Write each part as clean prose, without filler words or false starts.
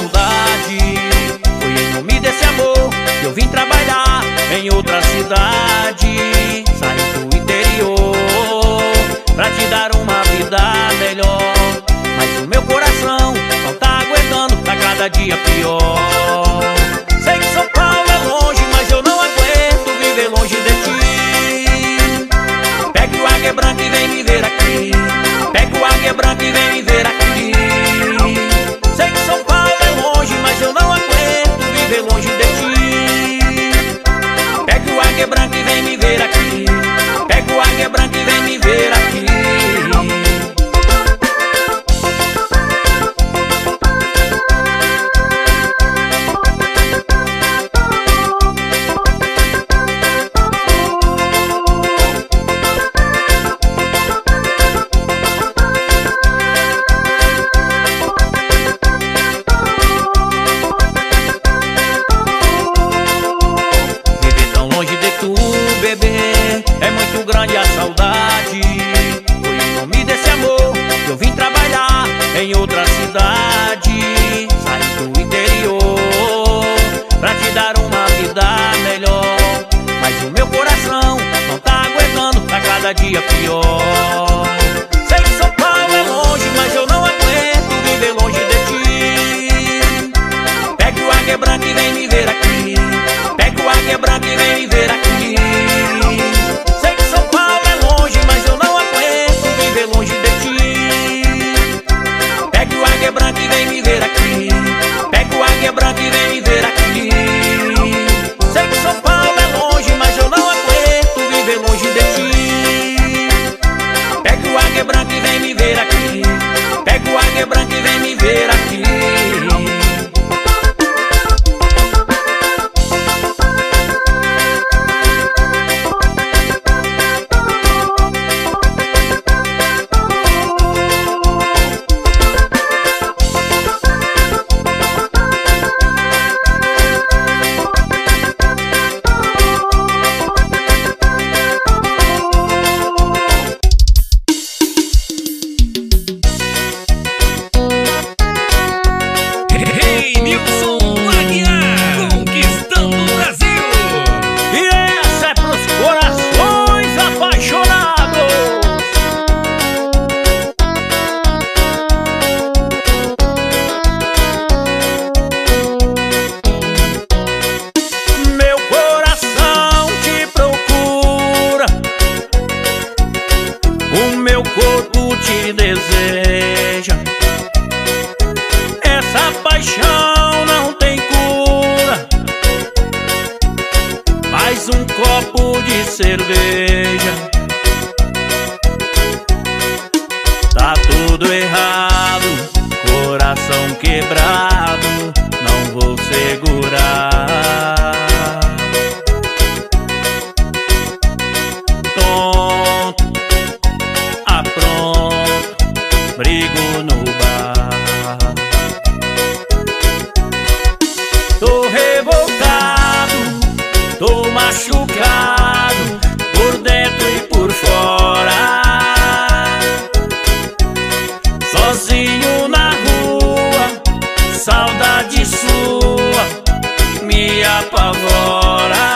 saudade. Foi em nome desse amor que eu vim trabalhar em outra cidade. Saí do interior pra te dar uma vida melhor, mas o meu coração não tá aguentando, tá cada dia pior. Sei que São Paulo é longe, mas eu não aguento viver longe de ti. Pegue o Águia Branca e vem me ver aqui. Pegue o Águia Branca e vem me ver aqui. Sei que São Paulo é longe, mas eu não aguento viver longe de ti. Pegue o Águia Branca e vem me ver aqui. Pegue o Águia Branca e vem me ver aqui. É muito grande a saudade. Foi em nome desse amor que eu vim trabalhar em outra cidade. Saí do interior pra te dar uma vida melhor, mas o meu coração não tá aguentando, tá cada dia pior. Sei que São Paulo é longe, mas eu não aguento viver longe de ti. Pegue o Águia Branca e vem me ver aqui. Pegue o Águia Branca e vem me ver aqui. Branca e vem me ver aqui. Pega o Águia Branca e vem me ver aqui. Sei que São Paulo é longe, mas eu não aguento viver longe de ti. Pega o Águia Branca e vem me ver aqui. Pega o Águia Branca e vem me ver aqui. Te deseja. Essa paixão não tem cura. Mais um copo de cerveja. Tá tudo errado, coração quebrado, não vou segurar. Brigo no bar. Tô revoltado, tô machucado, por dentro e por fora. Sozinho na rua, saudade sua me apavora.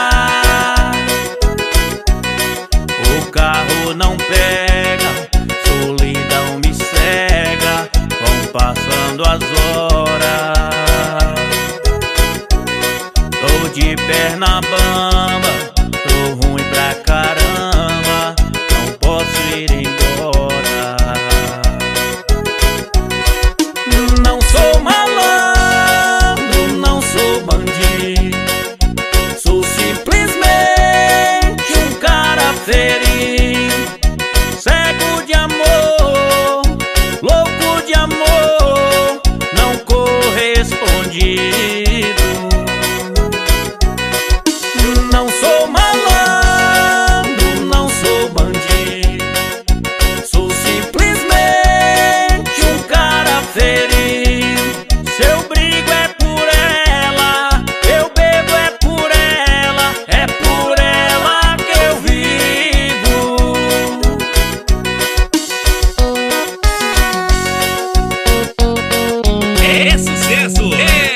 O carro não pega, solidão me cega, vão passando as horas. Tô de perna bamba, tô ruim pra caramba, não posso ir embora. Não sou malandro, não sou bandido, sou simplesmente um cara ferido, cego de amor, louco de amor, não correspondido. Não sou malandro, não sou bandido, sou simplesmente um cara ferido. Se eu brigo é por ela, eu bebo é por ela que eu vivo. É sucesso, é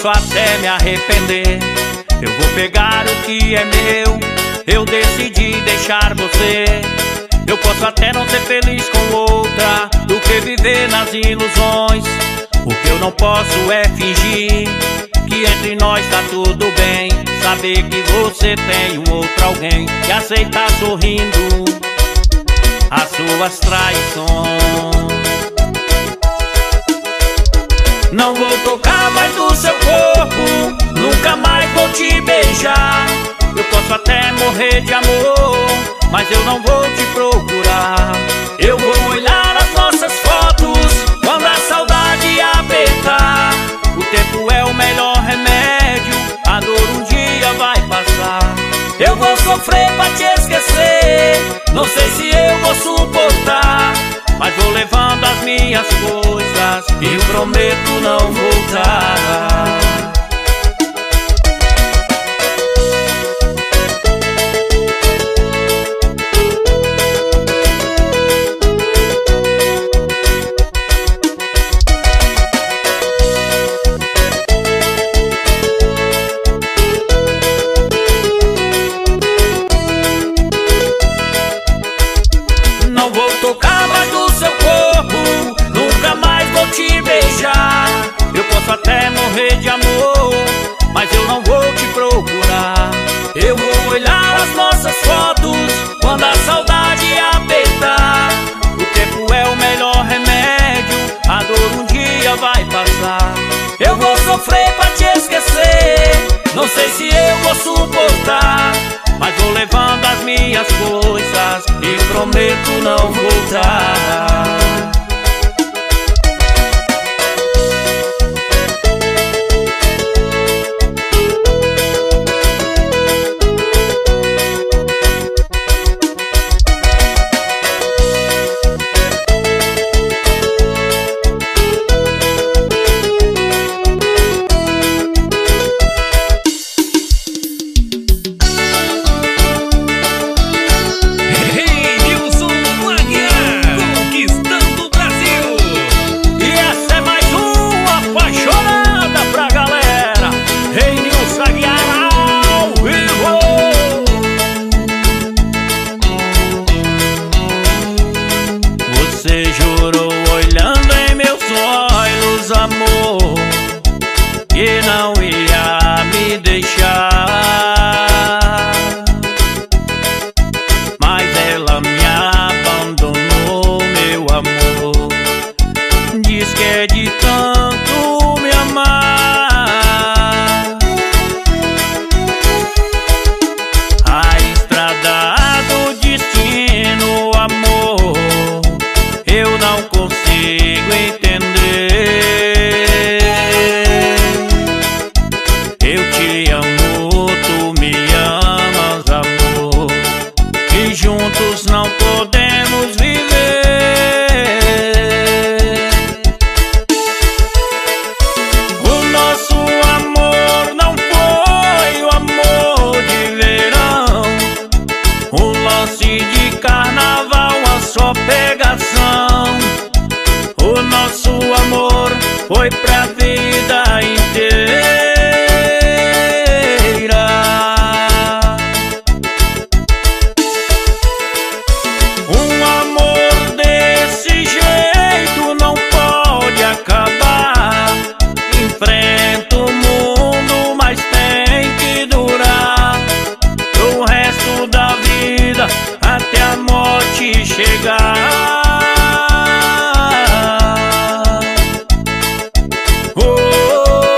posso até me arrepender. Eu vou pegar o que é meu, eu decidi deixar você. Eu posso até não ser feliz com outra do que viver nas ilusões. O que eu não posso é fingir que entre nós tá tudo bem. Saber que você tem um outro alguém e aceitar sorrindo as suas traições. Não vou tocar mais no seu corpo, nunca mais vou te beijar. Eu posso até morrer de amor, mas eu não vou te procurar. Eu vou olhar as nossas fotos quando a saudade apertar. O tempo é o melhor remédio, a dor um dia vai passar. Eu vou sofrer pra te esquecer, não sei se eu vou suportar, mas vou levando as minhas coisas e prometo não voltar. Não vou tocar mais no seu corpo, nunca mais vou te beijar. Eu posso até morrer de amor, mas eu não vou te procurar. Eu vou olhar as nossas fotos quando a saudade apertar. O tempo é o melhor remédio, a dor um dia vai passar. Eu vou sofrer pra te esquecer, não sei se eu vou suportar, mas vou levando as minhas coisas e prometo não voltar. Você jurou olhando em meus olhos, amor, que não ia me deixar, mas ela me abandonou, meu amor. Diz que é de tanto me amar. A estrada do destino, amor, eu não consigo entender. Eu te amo, tu me amas, amor, e juntos não podemos viver. O nosso amor não foi o amor de verão, um lance de carnaval, uma só pegação. O nosso amor foi pra vida inteira. Um amor desse jeito não pode acabar. Enfrenta o mundo, mas tem que durar o resto da vida até a morte chegar. Oh,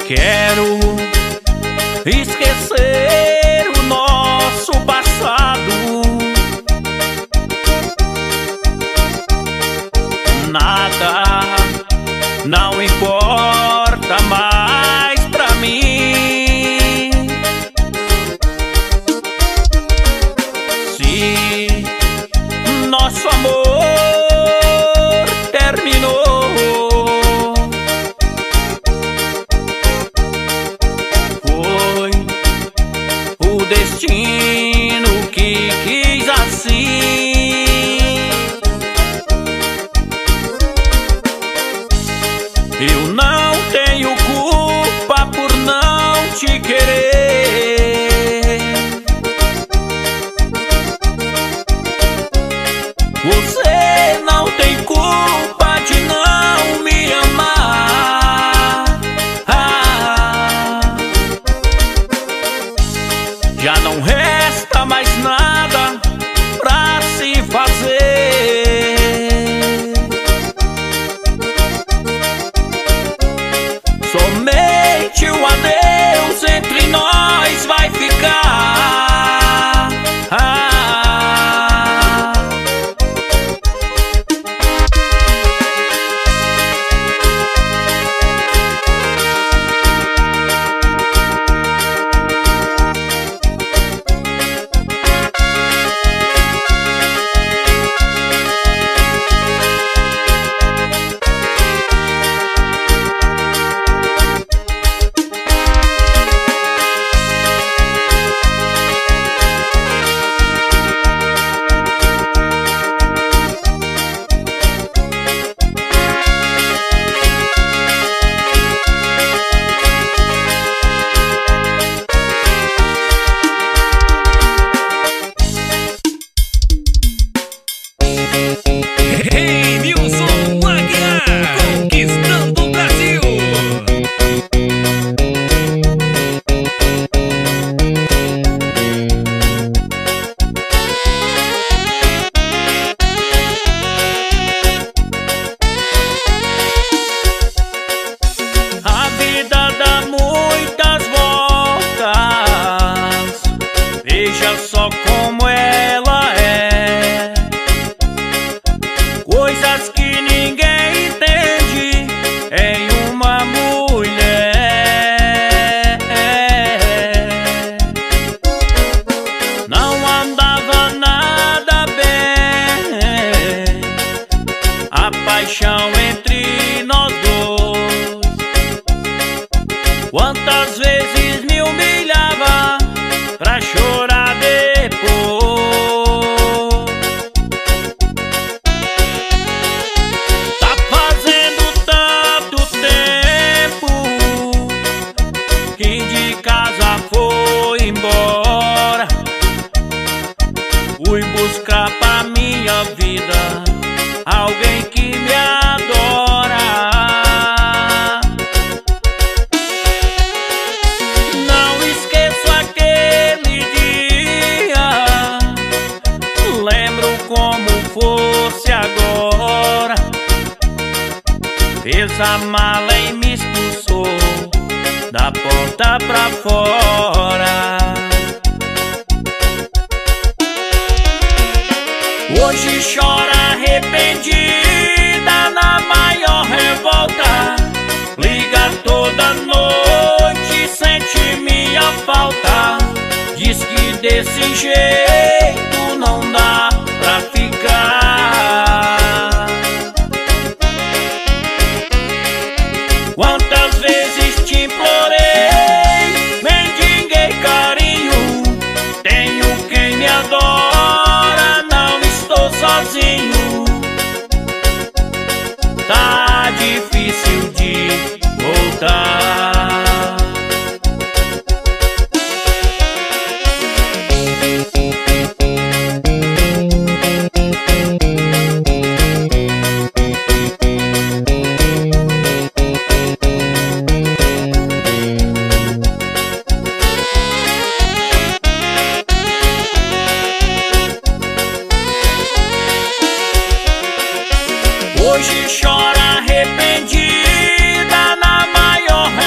Quero esquecer o nosso passado. Nada não importa mais pra mim. Se nosso amor terminou, foi o destino que quis assim. Eu não tenho culpa por não te querer. Você não tem culpa de não me amar. Já não resta mais nada pra se fazer. Somente o adeus entre nós vai ficar. Veja só como ela é. Coisas que ninguém entende em uma mulher. Não andava nada bem a paixão entre nós dois. Quantas vezes me humilhava pra chorar depois. Tá fazendo tanto tempo que de casa foi embora. Fui buscar pra minha vida alguém que me adora. Não esqueço aquele dia, lembro como fosse agora. Fez a mala e me expulsou da porta pra fora. Hoje chora arrependida na maior revolta. Liga toda noite, sente minha falta. Diz que desse jeito não dá pra ficar. Quantas vezes te implorei, mendiguei carinho. Tenho quem me adora, não estou sozinho. Tá difícil de voltar. Hoje chora arrependida na maior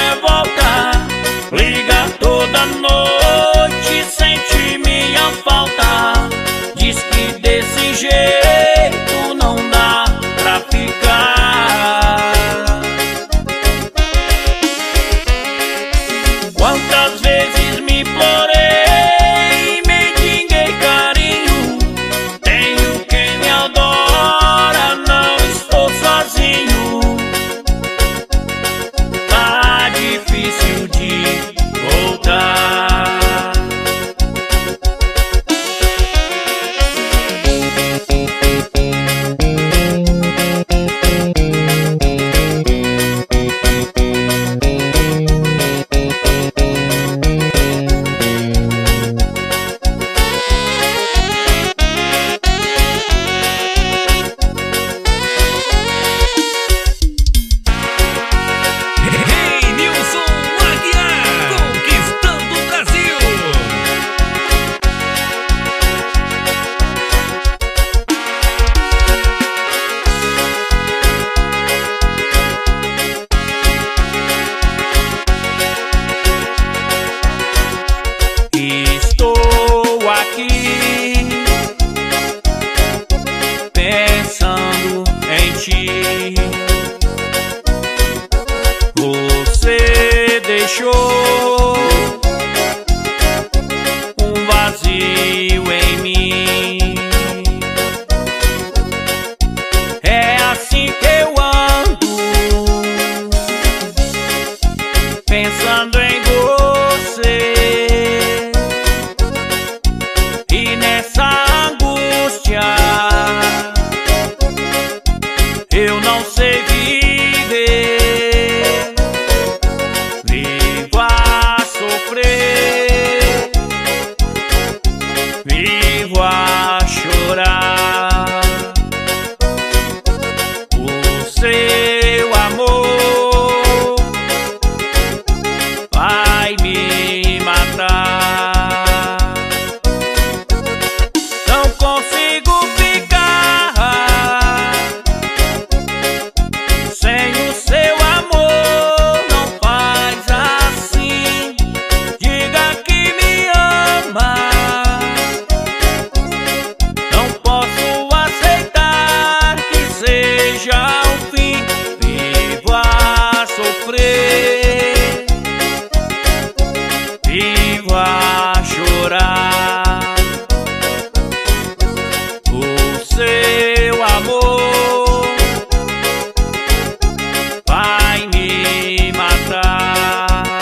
Quantas vezes me implorei, mendiguei carinho. Tenho quem me adora, não estou sozinho. Tá difícil de voltar. Pensando em ti, você deixou um vazio em mim. É assim que eu ando, pensando em você. E nessa angústia eu não sei viver, vivo a sofrer, vivo a chorar. O seu amor vai me matar. Não consigo ficar sem o seu amor. Não faz assim, diga que me ama. Não posso aceitar que seja o fim. Vivo a sofrer, vivo a chorar. O seu amor vai me matar.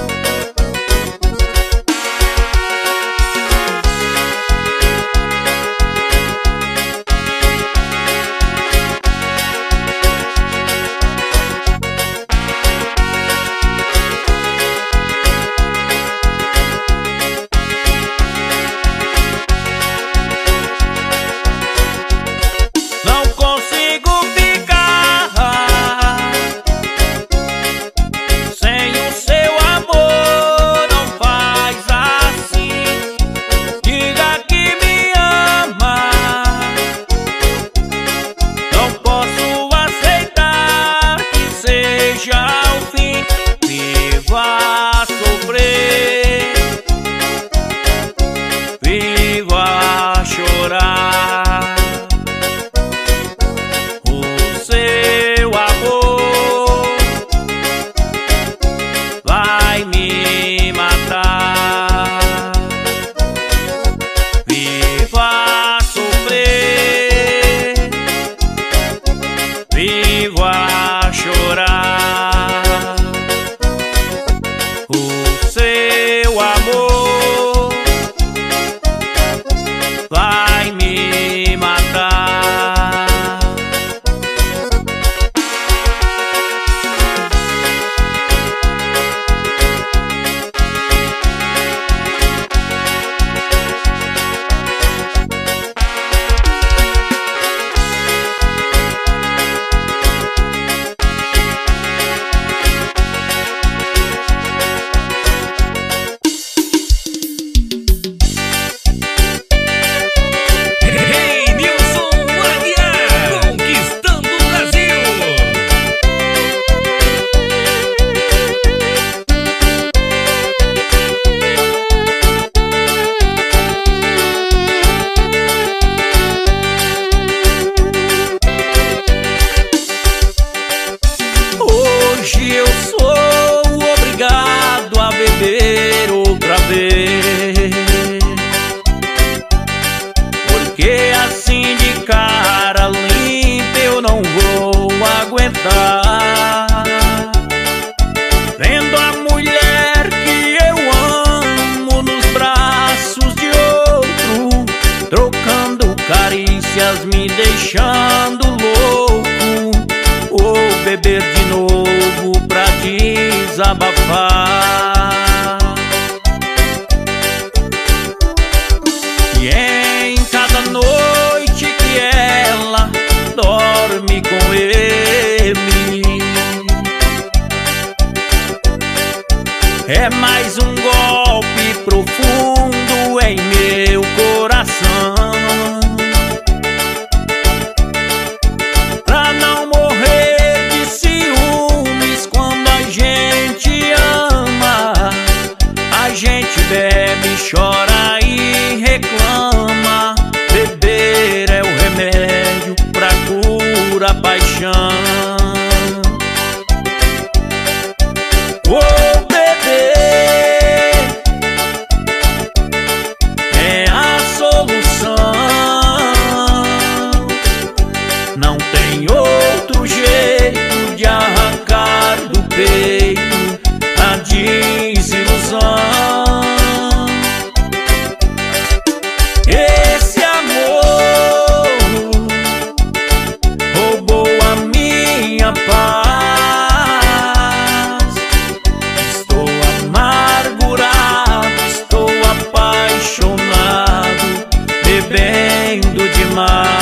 Não consigo ficar sem o seu amor. Não faz assim, diga que me ama. Não posso aceitar que seja o fim. Vivo a sofrer, vivo a chorar. O seu amor vai me matar. Vivo a sofrer, vivo a chorar. O seu amor vai me matar. paz. E em cada noite que ela dorme com ele, é mais um golpe profundo em meu coração. Pra não morrer de ciúmes quando a gente ama, a gente bebe, chora e reclama. Beber é o remédio pra cura a paixão. Não tem outro jeito de arrancar do peito a desilusão. Esse amor roubou a minha paz. Estou amargurado, estou apaixonado, bebendo demais.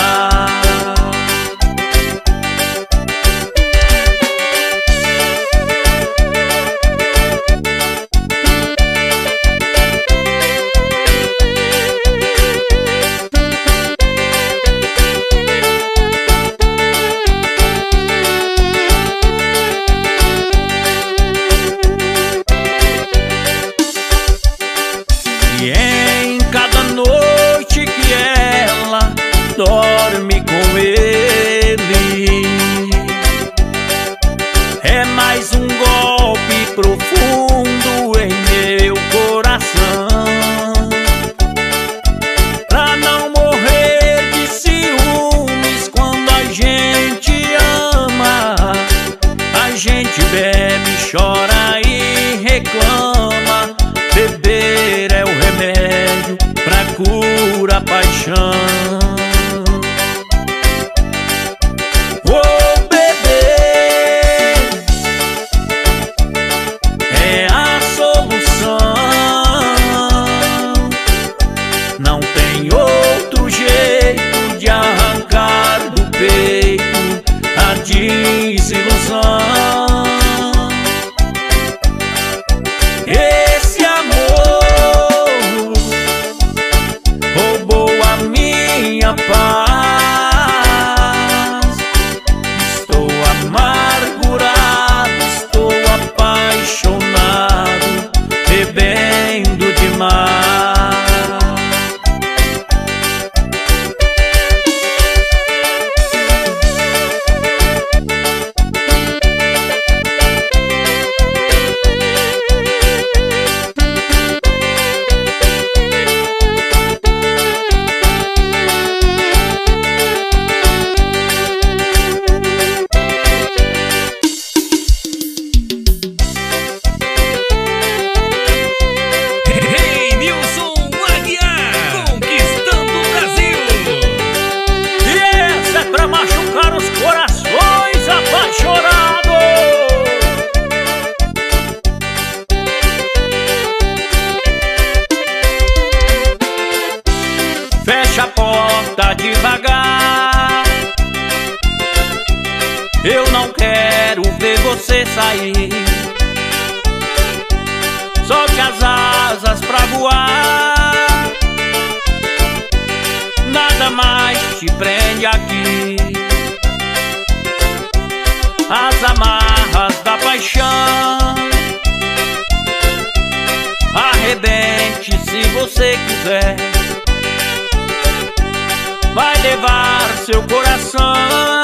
E em cada noite que ela dorme com ele, é mais um golpe profundo em meu coração. Pra não morrer de ciúmes quando a gente ama, a gente bebe, chora e reclama. Beber é o remédio pra cura a paixão. Oh, beber é a solução. Não tem outro jeito de arrancar do peito a desilusão. Esse amor roubou a minha paz. Estou amargurado, estou apaixonado, bebendo demais. Fecha a porta devagar, eu não quero ver você sair. Solte as asas pra voar, nada mais te prende aqui. As amarras da paixão, arrebente se você quiser. Vai levar seu coração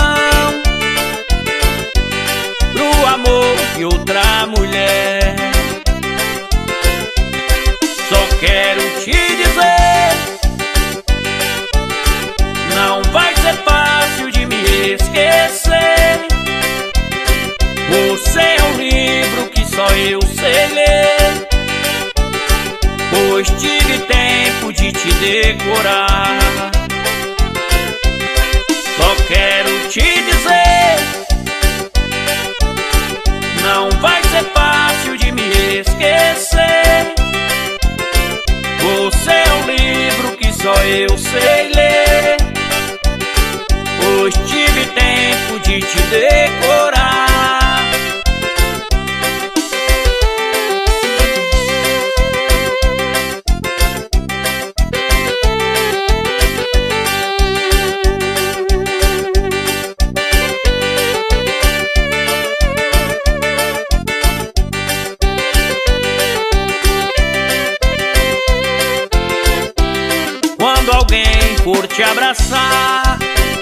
pro amor de outra mulher. Só quero te dizer, não vai ser fácil de me esquecer. Você é um livro que só eu sei ler, pois tive tempo de te decorar. Só quero te dizer, não vai ser fácil de me por te abraçar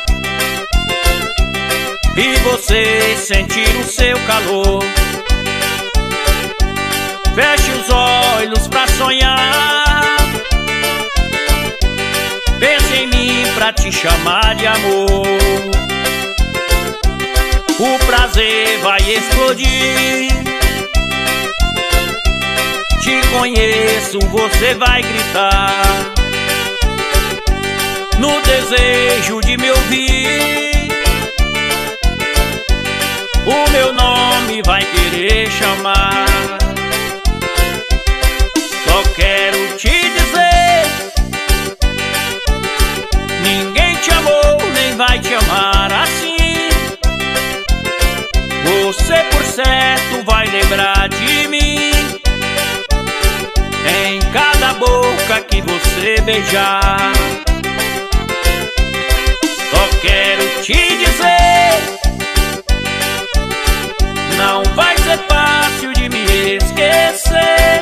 e você sentir o seu calor. Feche os olhos pra sonhar, pense em mim pra te chamar de amor. O prazer vai explodir, te conheço, você vai gritar, no desejo de me ouvir. O meu nome vai querer chamar. Só quero te dizer, ninguém te amou, nem vai te amar assim. Você por certo vai lembrar de mim em cada boca que você beijar. Só quero te dizer, não vai ser fácil de me esquecer.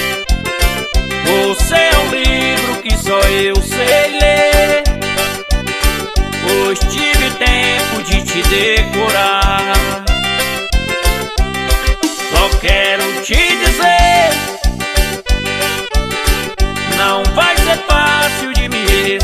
Você é um livro que só eu sei ler, pois tive tempo de te decorar. Só quero te dizer, não vai ser fácil de me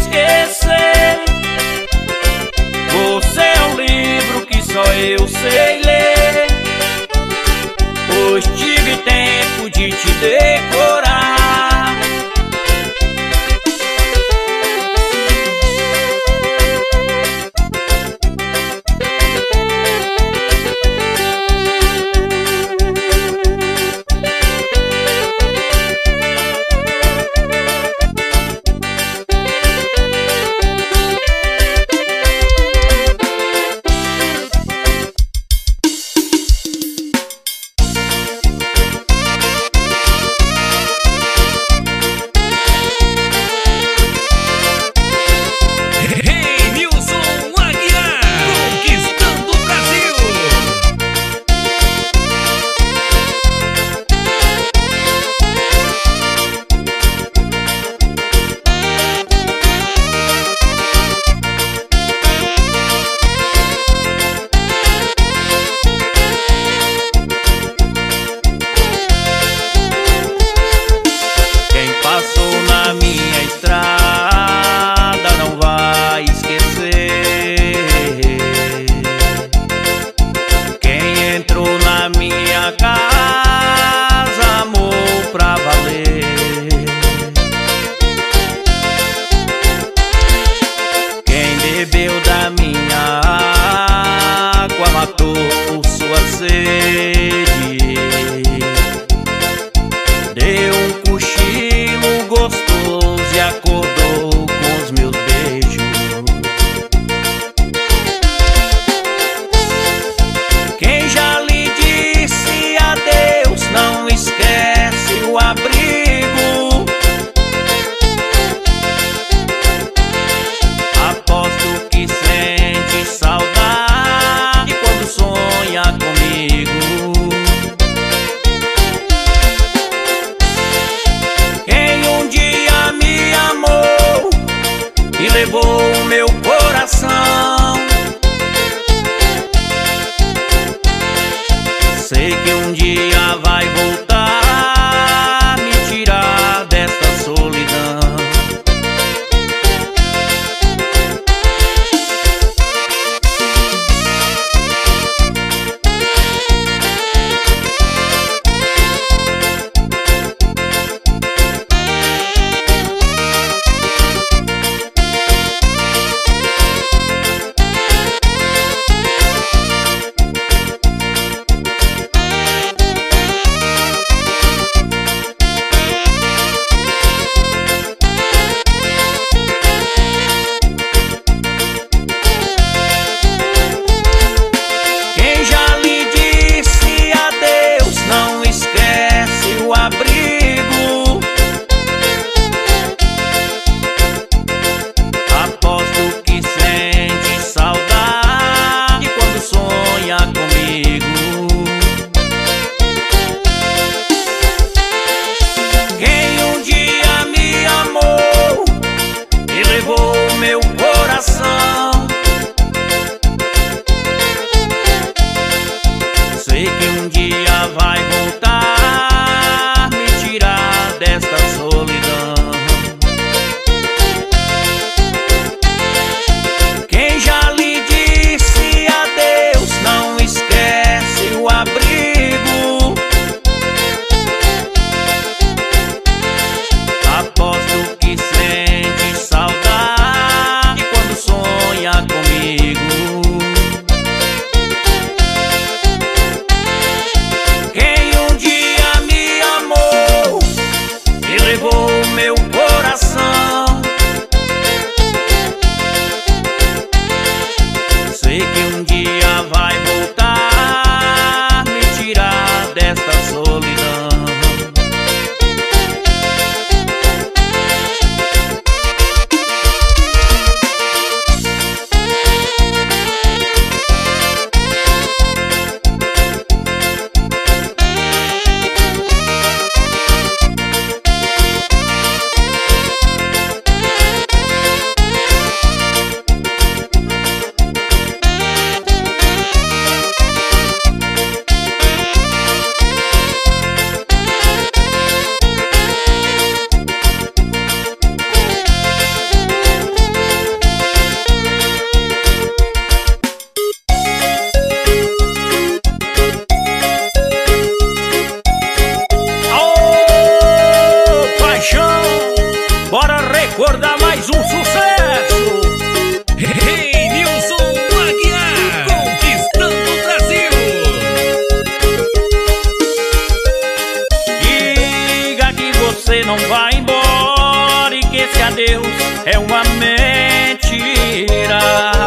não vai embora e que esse adeus é uma mentira.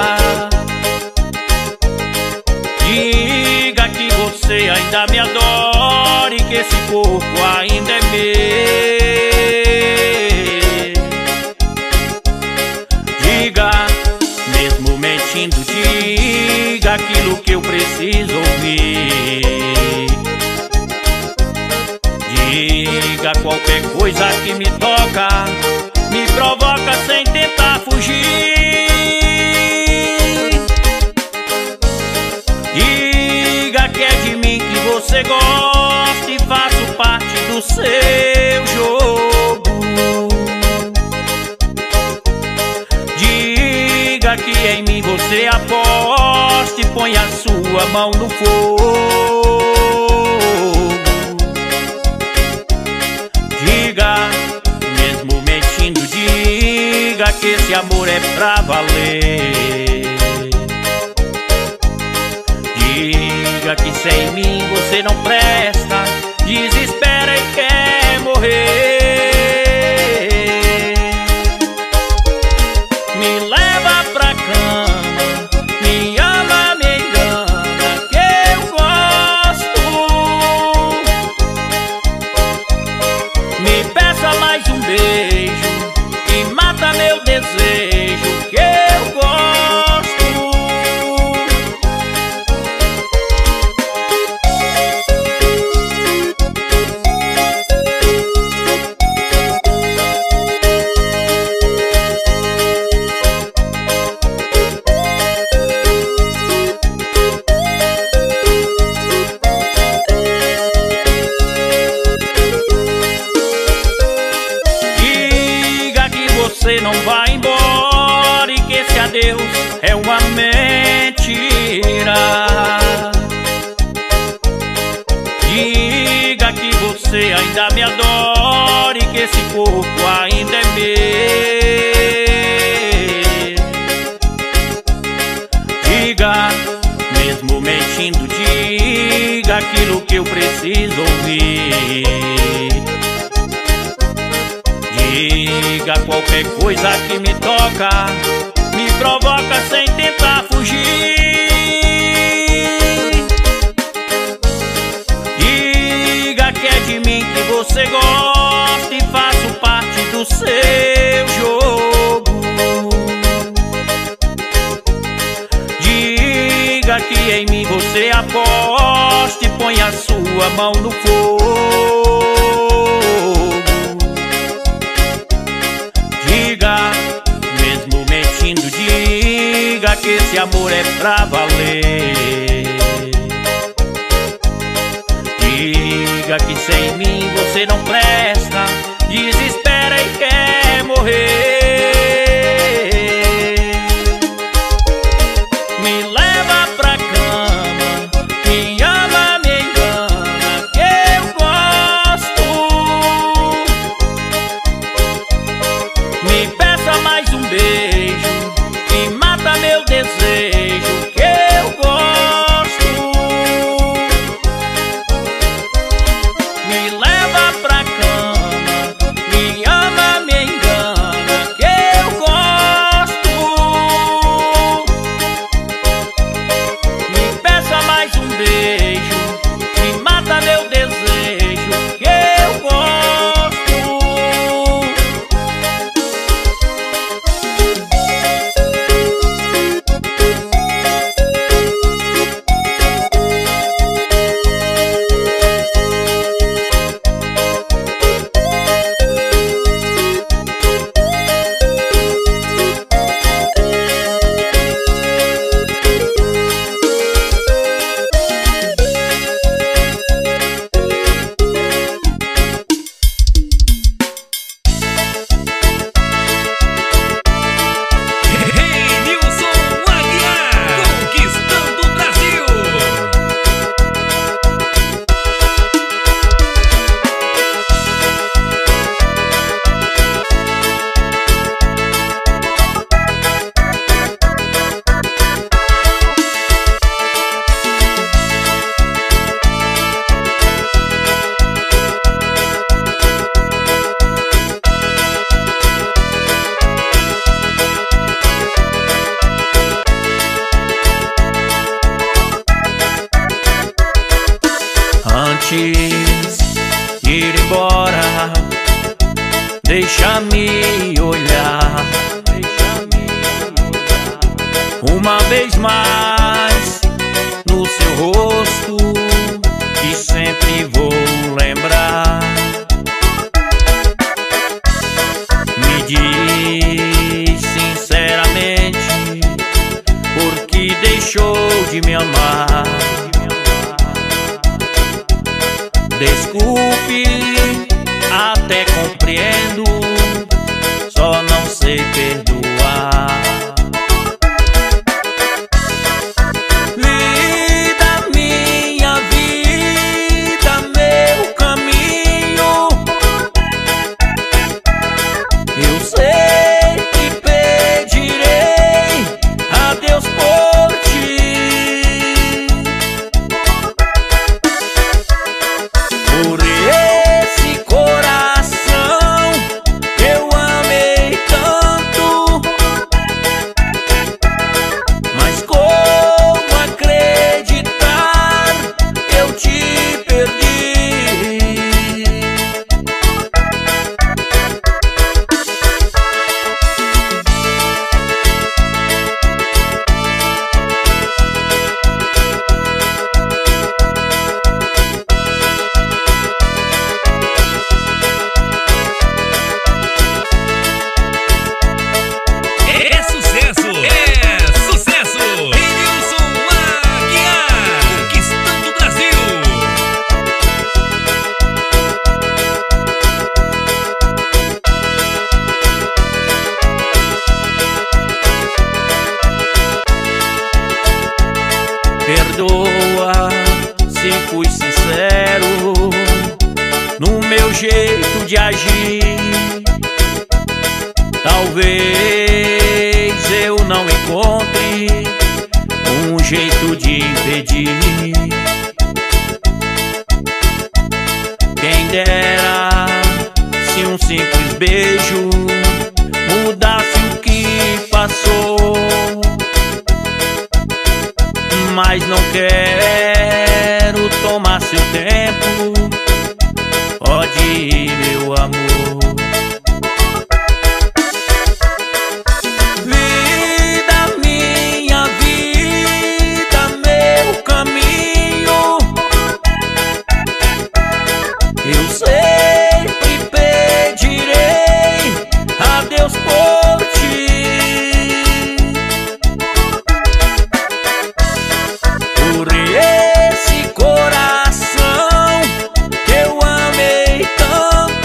Diga que você ainda me adora e que esse corpo ainda é meu. Diga, mesmo mentindo, diga aquilo que eu preciso ouvir. Diga qualquer coisa que me toca, me provoca sem tentar fugir. Diga que é de mim que você gosta e faço parte do seu jogo. Diga que em mim você aposta e põe a sua mão no fogo. Diga, mesmo mentindo, diga que esse amor é pra valer. Diga que sem mim você não presta, desespera e quer morrer. Me leva pra cama, me ama, me engana, que eu gosto. Me peça mais um beijo e mata meu desejo, que eu gosto. Você não vai embora e que esse adeus é uma mentira. Diga que você ainda me adora e que esse corpo ainda é meu. Diga, mesmo mentindo, diga aquilo que eu preciso ouvir. Diga qualquer coisa que me toca, me provoca sem tentar fugir. Diga que é de mim que você gosta e faço parte do seu jogo. Diga que em mim você aposta e põe a sua mão no fogo. Diga, mesmo mentindo, diga que esse amor é pra valer. Diga que sem mim você não presta, desespera e quer morrer. Me leva pra cama, me ama, me engana, que eu gosto. Me peça mais um beijo e mata meu desejo, que eu gosto. Me leva pra cama. Deixa-me olhar uma vez mais no seu rosto, que sempre vou lembrar. Me diz sinceramente por que deixou de me amar. Desculpe, até compreendo, só não sei perdoar. Vida, minha vida, meu caminho, eu sempre pedirei a Deus por ti. Por esse coração que eu amei tanto, mas como acreditar que eu te perdi? É sucesso! É sucesso! Edilson Aguiar, conquistando o Brasil! Perdoa se fui sincero no meu jeito de agir. Talvez eu não encontre um jeito de impedir. Quem dera se um simples beijo mudasse o que passou, mas não quero tomar seu tempo. Pode ir, meu amor. Vida, minha vida, meu caminho, eu sempre pedirei a Deus por ti. Por esse coração que eu amei tanto,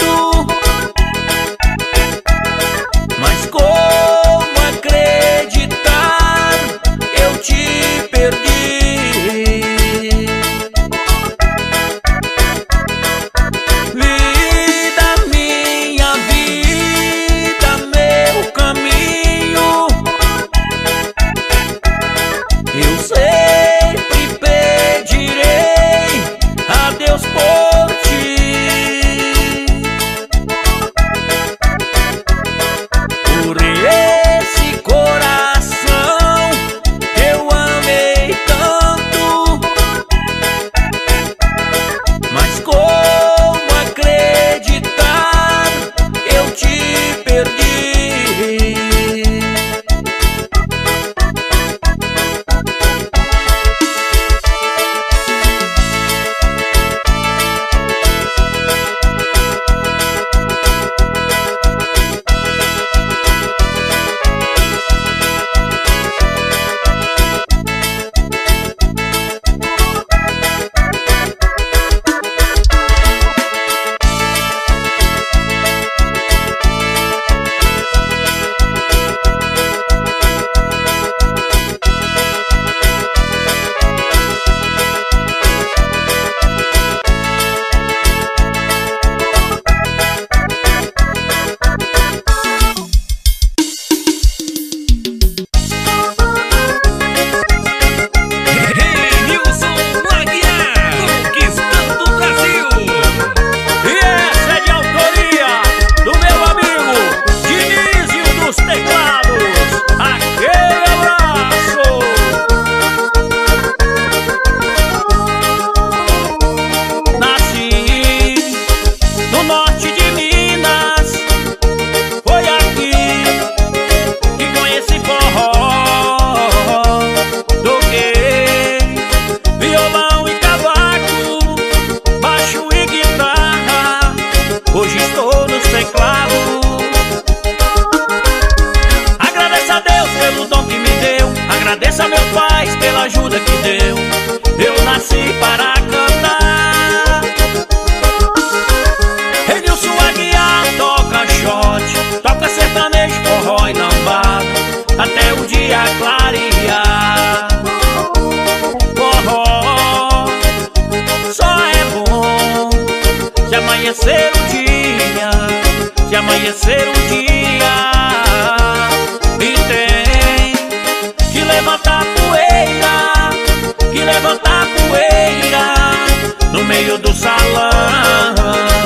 de amanhecer um dia, e tem que levantar poeira, que levantar poeira no meio do salão.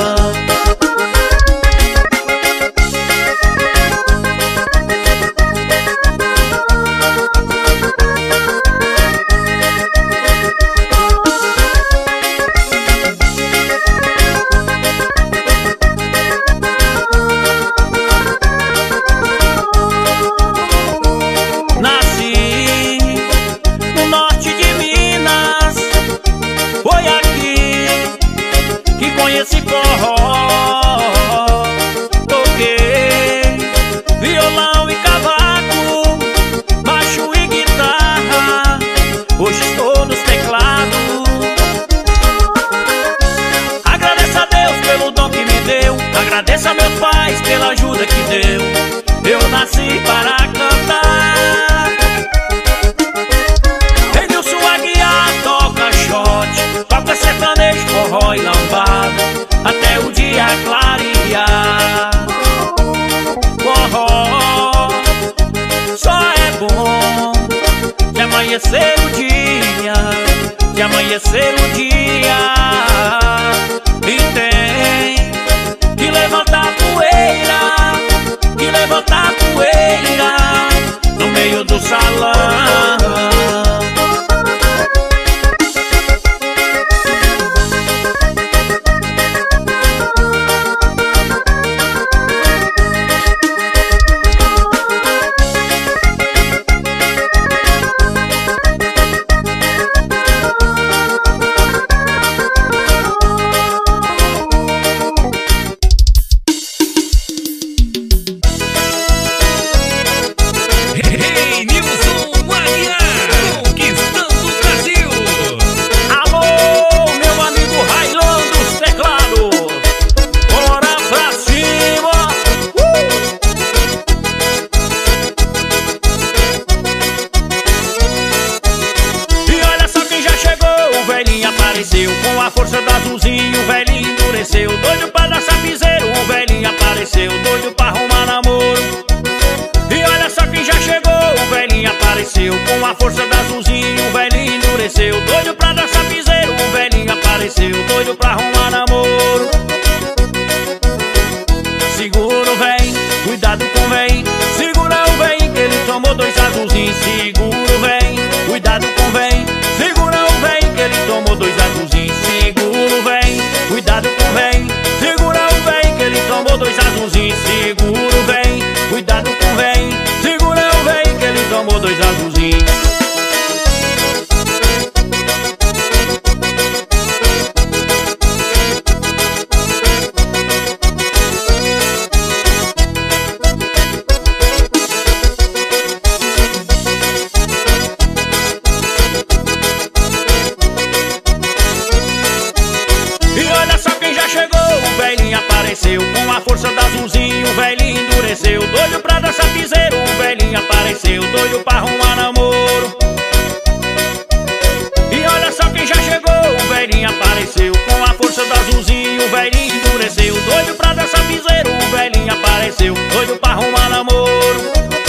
Esse forró, toquei violão e cavaco, baixo e guitarra, hoje estou nos teclados. Agradeço a Deus pelo dom que me deu, agradeço a meus pais pela ajuda que deu. Eu nasci para cantar. Edilson Aguiar toca shot, toca sertanejo, forró e lambada até o dia clarear. Forró só é bom de amanhecer o dia, de amanhecer o dia, e tem que levantar poeira, que levantar poeira no meio do salão. Com a força da Azulzinho, o velhinho endureceu. Doido pra dar sapiseiro, o velhinho apareceu. Doido pra arrumar namoro. E olha só quem já chegou, o velhinho apareceu. Com a força da Azulzinho, o velhinho endureceu. Doido pra dar sapiseiro, o velhinho apareceu. Doido pra arrumar namoro. Segura o véi, cuidado com o véi. Segura o véi, que ele tomou 2 azulzinhos. Segura o véi, cuidado com o véi. Segura o véi, que ele tomou 2 azulzinhos. Segura o véi, cuidado com o véi. Segura o véi, que ele tomou 2 azulzinhos. Segura o véi, cuidado com o véi. Segura o véi, que ele tomou 2 azulzinhos. Com a força da Azulzinho, o velhinho endureceu. Doido pra dar sapiseiro, o velhinho apareceu. Doido pra arrumar namoro. E olha só quem já chegou, o velhinho apareceu. Com a força da Azulzinho, o velhinho endureceu. Doido pra dar sapiseiro, o velhinho apareceu. Doido pra arrumar namoro.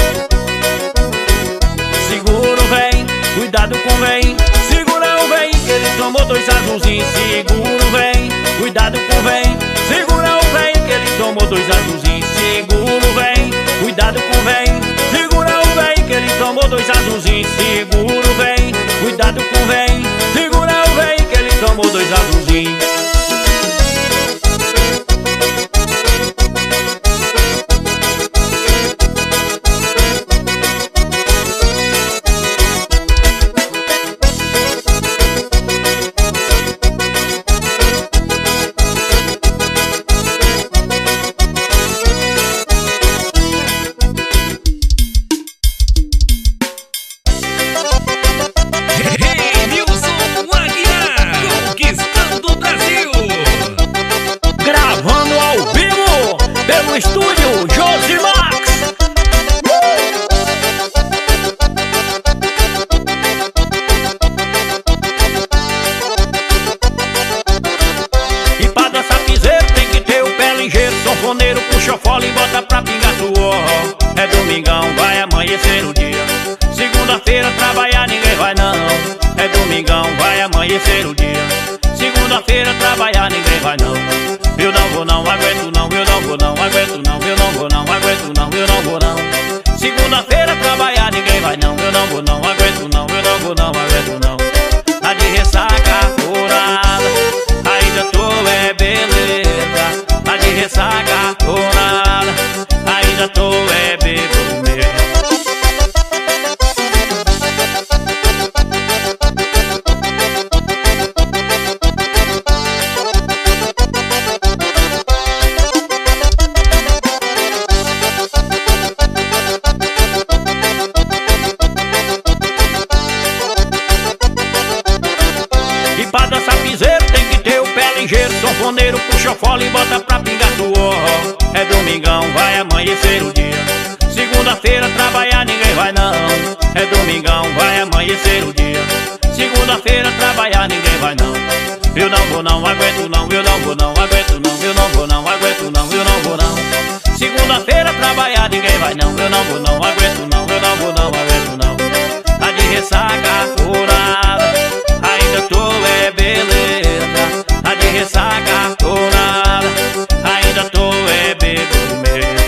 Segura o véi, cuidado com o véi. Segura o véi, que ele tomou 2 azulzinhos. Segura o véi, cuidado com o véi. Segura o véi, que ele tomou 2 azulzinhos. Segura o véi, cuidado com o véi. Segura o véi, que ele tomou 2 azulzinhos. Segura o véi, cuidado com o véi. Segura o véi, que ele tomou 2 azulzinhos. Hey, sanfoneiro puxa o fole e bota pra pingar suor. É domingão, vai amanhecer o dia. Segunda-feira trabalhar ninguém vai não. É domingão, vai amanhecer o dia. Segunda-feira trabalhar ninguém vai não. Eu não vou não, aguento não, eu não vou não, aguento não, eu não vou não, aguento não, eu não vou não. Segunda-feira trabalhar ninguém vai não, eu não vou não, aguento não, eu não vou não, aguento não. Tá de ressaca curada, ainda tô é beleza. Tá de ressaca curada, ainda tô é bebo mesmo. E pra dançar piseiro tem que ter o pé ligeiro. Sanfoneiro puxa o fole e bota pra pingar suor. É domingão, vai amanhecer o dia. Segunda-feira trabalhar ninguém vai não. É domingão, vai amanhecer o dia. Segunda-feira trabalhar ninguém vai não. Eu não vou não, aguento não, eu não vou não, aguento não, eu não vou não, aguento não, eu não vou não. Segunda-feira trabalhar ninguém vai não. Eu não vou não, aguento não, eu não vou não, aguento não. Tá de ressaca curada, ainda tô é beleza. Tá de ressaca curada, ainda tô é bebo mesmo.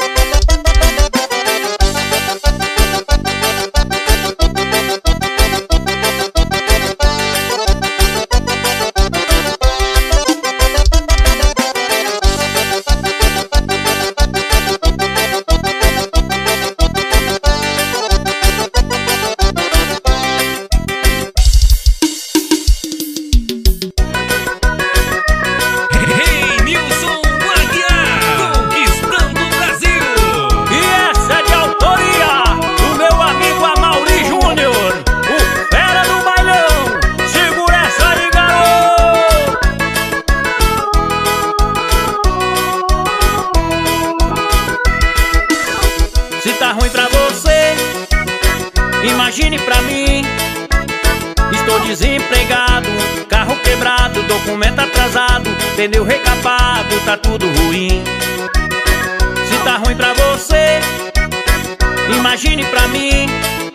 Imagine pra mim, estou desempregado, carro quebrado, documento atrasado, pneu recapado, tá tudo ruim. Se tá ruim pra você, imagine pra mim,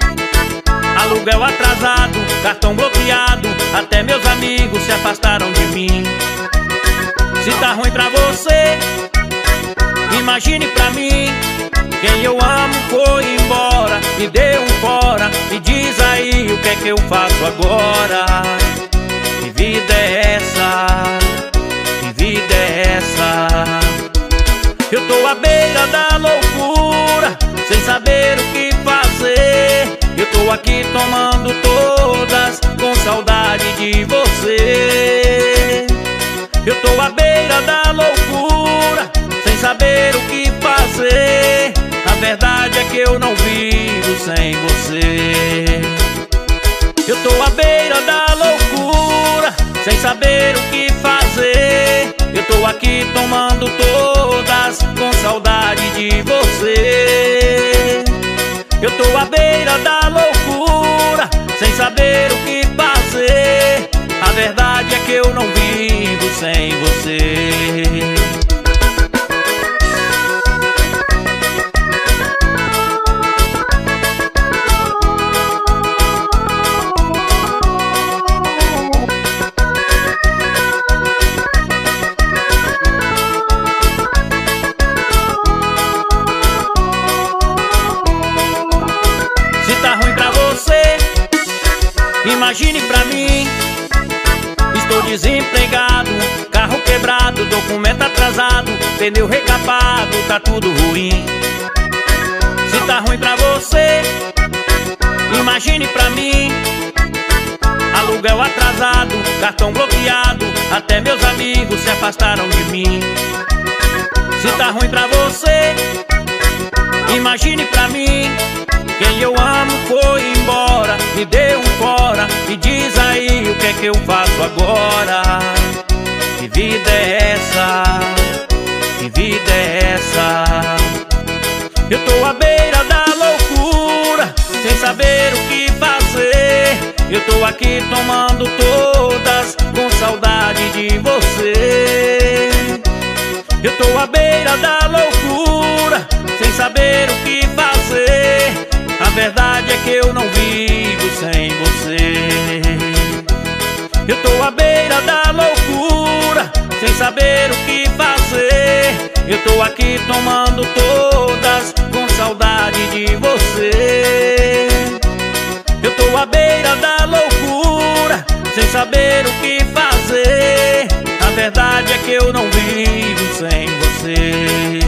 aluguel atrasado, cartão bloqueado, até meus amigos se afastaram de mim. Se tá ruim pra você, imagine pra mim, quem eu amo foi embora, me deu um fora. Me diz aí o que é que eu faço agora. Que vida é essa? Que vida é essa? Eu tô à beira da loucura, sem saber o que fazer. Eu tô aqui tomando todas, com saudade de você. Eu tô à beira da loucura, sem saber o que fazer. A verdade é que eu não vivo sem você. Eu tô à beira da loucura, sem saber o que fazer. Eu tô aqui tomando todas, com saudade de você. Eu tô à beira da loucura, sem saber o que fazer. A verdade é que eu não vivo sem você. Imagine pra mim, estou desempregado, carro quebrado, documento atrasado, pneu recapado, tá tudo ruim. Se tá ruim pra você, imagine pra mim, aluguel atrasado, cartão bloqueado, até meus amigos se afastaram de mim. Se tá ruim pra você, imagine pra mim, quem eu amo foi embora, me deu um fora. Me diz aí o que é que eu faço agora. Que vida é essa? Que vida é essa? Eu tô à beira da loucura, sem saber o que fazer. Eu tô aqui tomando todas, com saudade de você. Eu tô à beira beira da loucura, sem saber o que fazer. A verdade é que eu não vivo sem você. Eu tô à beira da loucura, sem saber o que fazer. Eu tô aqui tomando todas, com saudade de você. Eu tô à beira da loucura, sem saber o que fazer. A verdade é que eu não vivo sem você.